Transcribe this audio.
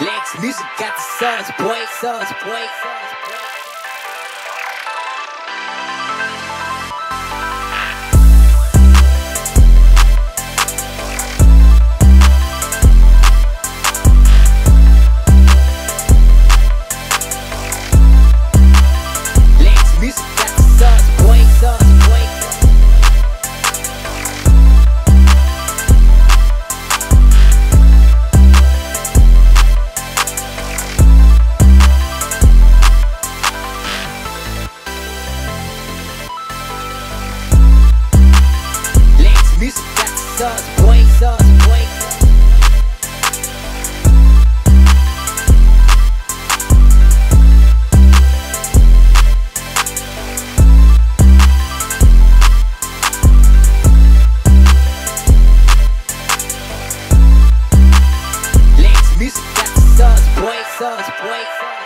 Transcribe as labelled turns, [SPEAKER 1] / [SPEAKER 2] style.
[SPEAKER 1] Lex music got the sauce, boy, sauce, boy, sauce, boy. Music got the sauce, boy, sauce, boy. Lex music got the sauce, boy, sauce, boy.